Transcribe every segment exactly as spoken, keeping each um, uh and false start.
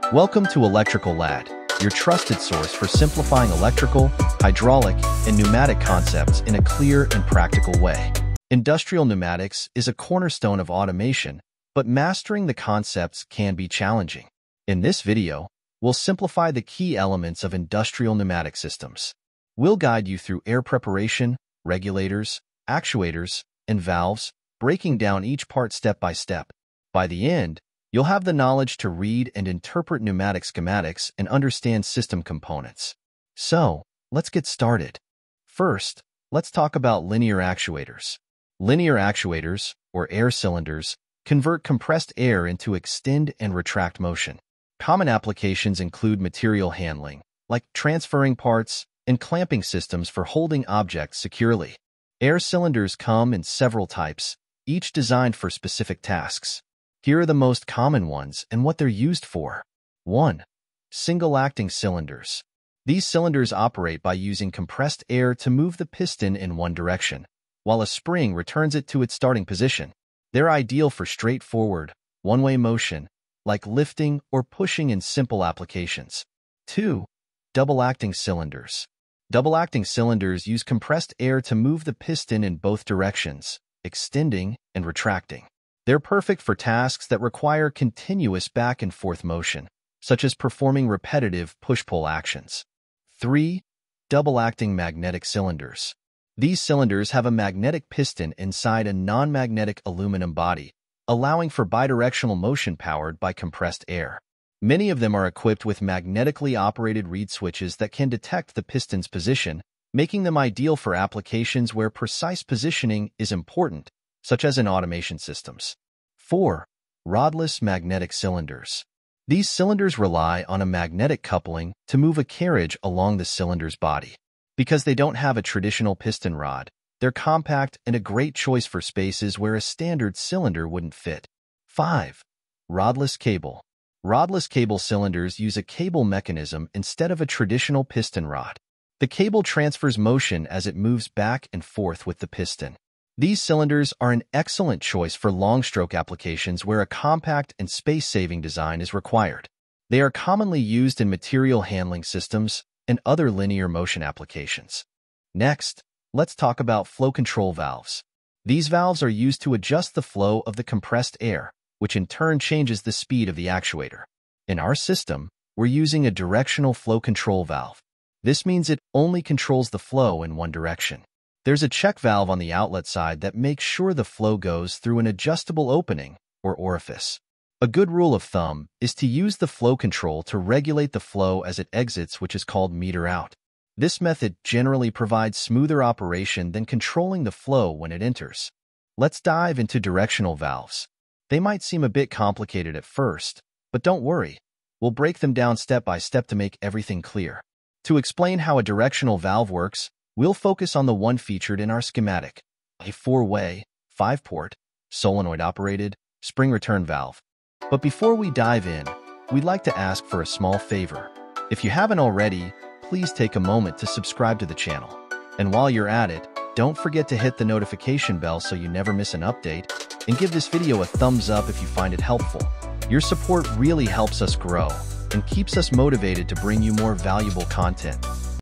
Welcome to Electrical Lad, your trusted source for simplifying electrical, hydraulic, and pneumatic concepts in a clear and practical way. Industrial pneumatics is a cornerstone of automation, but mastering the concepts can be challenging. In this video, we'll simplify the key elements of industrial pneumatic systems. We'll guide you through air preparation, regulators, actuators, and valves, breaking down each part step by step. By the end, you'll have the knowledge to read and interpret pneumatic schematics and understand system components. So, let's get started. First, let's talk about linear actuators. Linear actuators, or air cylinders, convert compressed air into extend and retract motion. Common applications include material handling, like transferring parts, and clamping systems for holding objects securely. Air cylinders come in several types, each designed for specific tasks. Here are the most common ones and what they're used for. one. Single-acting cylinders. These cylinders operate by using compressed air to move the piston in one direction, while a spring returns it to its starting position. They're ideal for straightforward, one-way motion, like lifting or pushing in simple applications. two. Double-acting cylinders. Double-acting cylinders use compressed air to move the piston in both directions, extending and retracting. They're perfect for tasks that require continuous back-and-forth motion, such as performing repetitive push-pull actions. three. Double-acting magnetic cylinders. These cylinders have a magnetic piston inside a non-magnetic aluminum body, allowing for bidirectional motion powered by compressed air. Many of them are equipped with magnetically operated reed switches that can detect the piston's position, making them ideal for applications where precise positioning is important, such as in automation systems. four. Rodless magnetic cylinders. These cylinders rely on a magnetic coupling to move a carriage along the cylinder's body. Because they don't have a traditional piston rod, they're compact and a great choice for spaces where a standard cylinder wouldn't fit. five. Rodless cable. Rodless cable cylinders use a cable mechanism instead of a traditional piston rod. The cable transfers motion as it moves back and forth with the piston. These cylinders are an excellent choice for long-stroke applications where a compact and space-saving design is required. They are commonly used in material handling systems and other linear motion applications. Next, let's talk about flow control valves. These valves are used to adjust the flow of the compressed air, which in turn changes the speed of the actuator. In our system, we're using a directional flow control valve. This means it only controls the flow in one direction. There's a check valve on the outlet side that makes sure the flow goes through an adjustable opening, or orifice. A good rule of thumb is to use the flow control to regulate the flow as it exits, which is called meter out. This method generally provides smoother operation than controlling the flow when it enters. Let's dive into directional valves. They might seem a bit complicated at first, but don't worry. We'll break them down step by step to make everything clear. To explain how a directional valve works, we'll focus on the one featured in our schematic, a four-way, five-port, solenoid-operated, spring-return valve. But before we dive in, we'd like to ask for a small favor. If you haven't already, please take a moment to subscribe to the channel. And while you're at it, don't forget to hit the notification bell so you never miss an update, and give this video a thumbs up if you find it helpful. Your support really helps us grow and keeps us motivated to bring you more valuable content.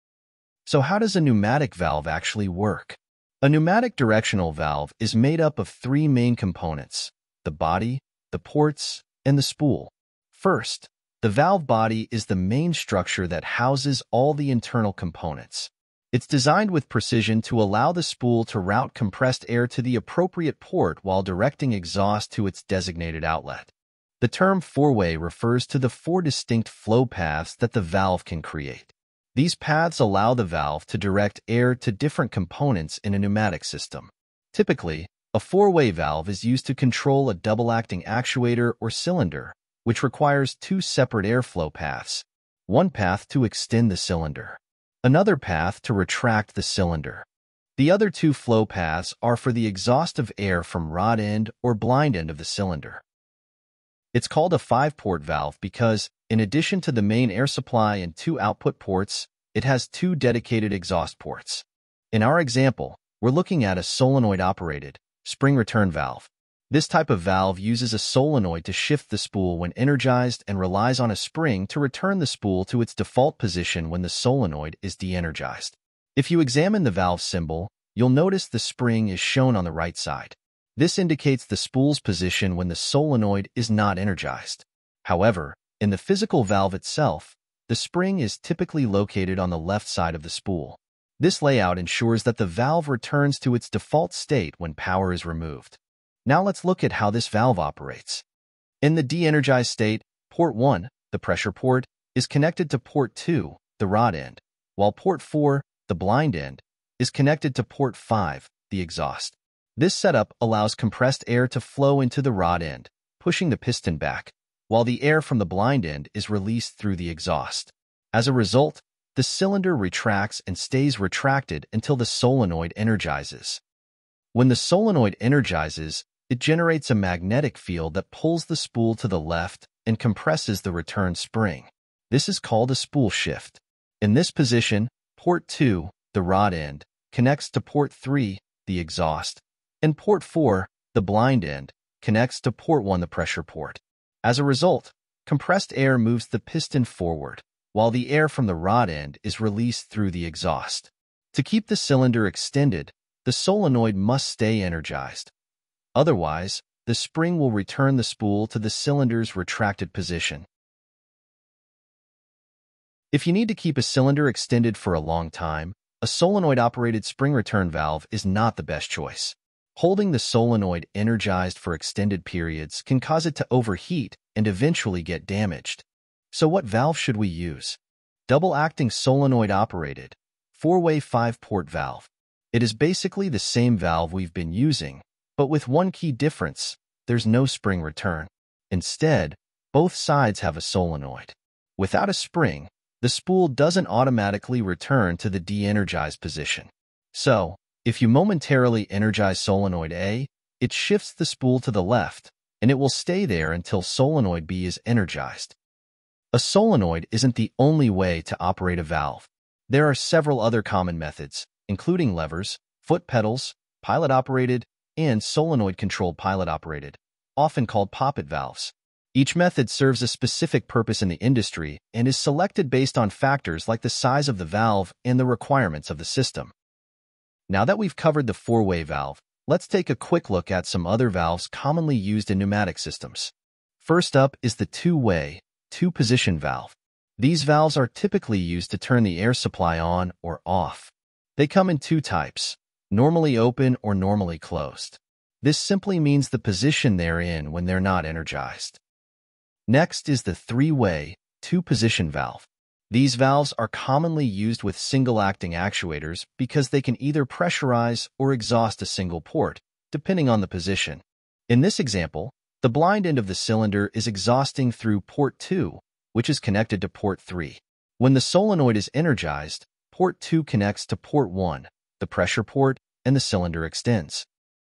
So how does a pneumatic valve actually work? A pneumatic directional valve is made up of three main components: the body, the ports, and the spool. First, the valve body is the main structure that houses all the internal components. It's designed with precision to allow the spool to route compressed air to the appropriate port while directing exhaust to its designated outlet. The term four-way refers to the four distinct flow paths that the valve can create. These paths allow the valve to direct air to different components in a pneumatic system. Typically, a four-way valve is used to control a double-acting actuator or cylinder, which requires two separate airflow paths. One path to extend the cylinder, another path to retract the cylinder. The other two flow paths are for the exhaust of air from rod end or blind end of the cylinder. It's called a five-port valve because, in addition to the main air supply and two output ports, it has two dedicated exhaust ports. In our example, we're looking at a solenoid-operated, spring-return valve. This type of valve uses a solenoid to shift the spool when energized and relies on a spring to return the spool to its default position when the solenoid is de-energized. If you examine the valve symbol, you'll notice the spring is shown on the right side. This indicates the spool's position when the solenoid is not energized. However, in the physical valve itself, the spring is typically located on the left side of the spool. This layout ensures that the valve returns to its default state when power is removed. Now let's look at how this valve operates. In the de-energized state, port one, the pressure port, is connected to port two, the rod end, while port four, the blind end, is connected to port five, the exhaust. This setup allows compressed air to flow into the rod end, pushing the piston back, while the air from the blind end is released through the exhaust. As a result, the cylinder retracts and stays retracted until the solenoid energizes. When the solenoid energizes, it generates a magnetic field that pulls the spool to the left and compresses the return spring. This is called a spool shift. In this position, port two, the rod end, connects to port three, the exhaust, and port four, the blind end, connects to port one, the pressure port. As a result, compressed air moves the piston forward, while the air from the rod end is released through the exhaust. To keep the cylinder extended, the solenoid must stay energized. Otherwise, the spring will return the spool to the cylinder's retracted position. If you need to keep a cylinder extended for a long time, a solenoid-operated spring return valve is not the best choice. Holding the solenoid energized for extended periods can cause it to overheat and eventually get damaged. So what valve should we use? Double-acting solenoid-operated, four-way five-port valve. It is basically the same valve we've been using, but with one key difference: there's no spring return. Instead, both sides have a solenoid. Without a spring, the spool doesn't automatically return to the de-energized position. So, if you momentarily energize solenoid A, it shifts the spool to the left, and it will stay there until solenoid B is energized. A solenoid isn't the only way to operate a valve. There are several other common methods, including levers, foot pedals, pilot-operated, and solenoid-controlled pilot-operated, often called poppet valves. Each method serves a specific purpose in the industry and is selected based on factors like the size of the valve and the requirements of the system. Now that we've covered the four-way valve, let's take a quick look at some other valves commonly used in pneumatic systems. First up is the two-way, two-position valve. These valves are typically used to turn the air supply on or off. They come in two types: normally open or normally closed. This simply means the position they're in when they're not energized. Next is the three-way, two-position valve. These valves are commonly used with single-acting actuators because they can either pressurize or exhaust a single port, depending on the position. In this example, the blind end of the cylinder is exhausting through port two, which is connected to port three. When the solenoid is energized, port two connects to port one, the pressure port, and the cylinder extends.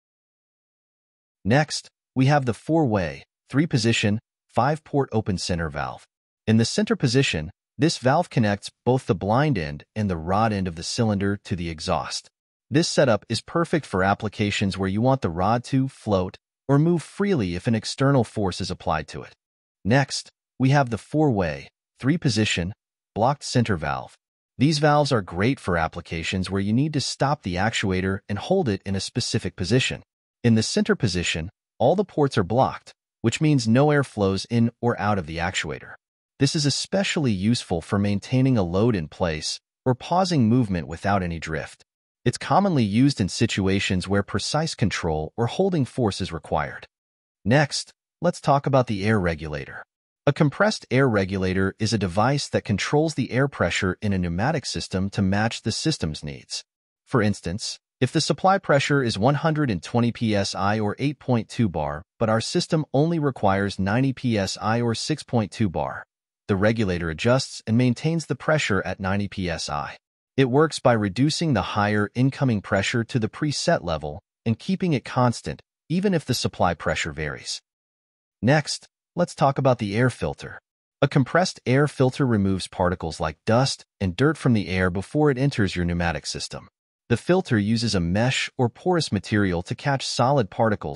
Next, we have the four-way, three-position, five-port open center valve. In the center position, this valve connects both the blind end and the rod end of the cylinder to the exhaust. This setup is perfect for applications where you want the rod to float or move freely if an external force is applied to it. Next, we have the four-way, three-position, blocked center valve. These valves are great for applications where you need to stop the actuator and hold it in a specific position. In the center position, all the ports are blocked, which means no air flows in or out of the actuator. This is especially useful for maintaining a load in place or pausing movement without any drift. It's commonly used in situations where precise control or holding force is required. Next, let's talk about the air regulator. A compressed air regulator is a device that controls the air pressure in a pneumatic system to match the system's needs. For instance, if the supply pressure is one hundred twenty P S I or eight point two bar, but our system only requires ninety P S I or six point two bar, the regulator adjusts and maintains the pressure at ninety P S I. It works by reducing the higher incoming pressure to the preset level and keeping it constant, even if the supply pressure varies. Next, let's talk about the air filter. A compressed air filter removes particles like dust and dirt from the air before it enters your pneumatic system. The filter uses a mesh or porous material to catch solid particles,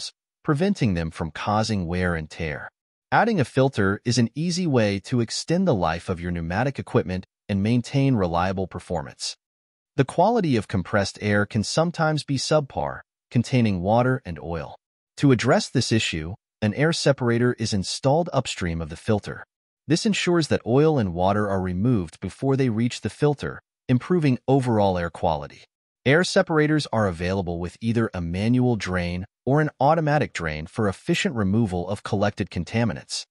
preventing them from causing wear and tear. Adding a filter is an easy way to extend the life of your pneumatic equipment and maintain reliable performance. The quality of compressed air can sometimes be subpar, containing water and oil. To address this issue, an air separator is installed upstream of the filter. This ensures that oil and water are removed before they reach the filter, improving overall air quality. Air separators are available with either a manual drain or an automatic drain for efficient removal of collected contaminants.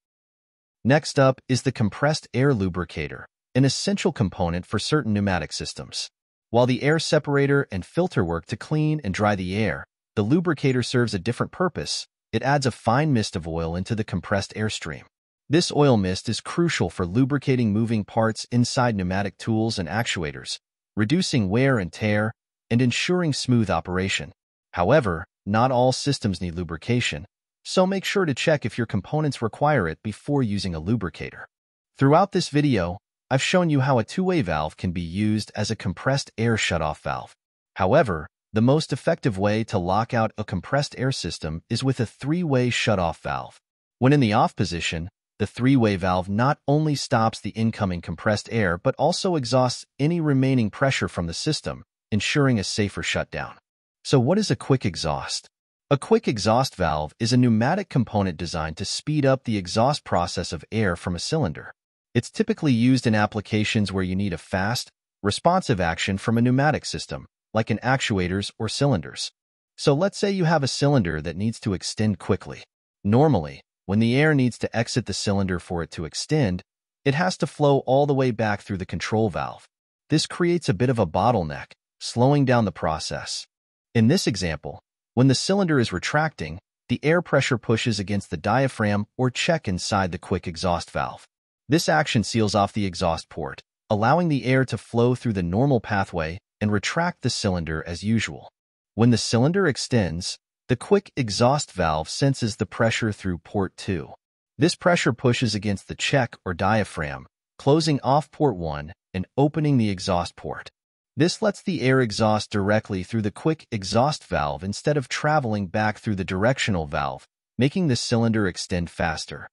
Next up is the compressed air lubricator, an essential component for certain pneumatic systems. While the air separator and filter work to clean and dry the air, the lubricator serves a different purpose. It adds a fine mist of oil into the compressed air stream. This oil mist is crucial for lubricating moving parts inside pneumatic tools and actuators, reducing wear and tear, and ensuring smooth operation. However, not all systems need lubrication, so make sure to check if your components require it before using a lubricator. Throughout this video, I've shown you how a two-way valve can be used as a compressed air shutoff valve. However, the most effective way to lock out a compressed air system is with a three-way shutoff valve. When in the off position, the three-way valve not only stops the incoming compressed air but also exhausts any remaining pressure from the system, ensuring a safer shutdown. So what is a quick exhaust? A quick exhaust valve is a pneumatic component designed to speed up the exhaust process of air from a cylinder. It's typically used in applications where you need a fast, responsive action from a pneumatic system, like in actuators or cylinders. So let's say you have a cylinder that needs to extend quickly. Normally, when the air needs to exit the cylinder for it to extend, it has to flow all the way back through the control valve. This creates a bit of a bottleneck, slowing down the process. In this example, when the cylinder is retracting, the air pressure pushes against the diaphragm or check inside the quick exhaust valve. This action seals off the exhaust port, allowing the air to flow through the normal pathway and retract the cylinder as usual. When the cylinder extends, the quick exhaust valve senses the pressure through port two. This pressure pushes against the check or diaphragm, closing off port one and opening the exhaust port. This lets the air exhaust directly through the quick exhaust valve instead of traveling back through the directional valve, making the cylinder extend faster.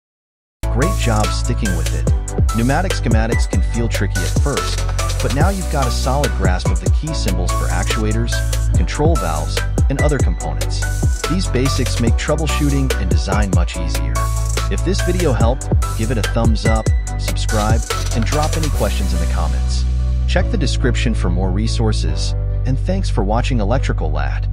Great job sticking with it. Pneumatic schematics can feel tricky at first, but now you've got a solid grasp of the key symbols for actuators, control valves, and other components. These basics make troubleshooting and design much easier. If this video helped, give it a thumbs up, subscribe, and drop any questions in the comments. Check the description for more resources, and thanks for watching Electrical Lad.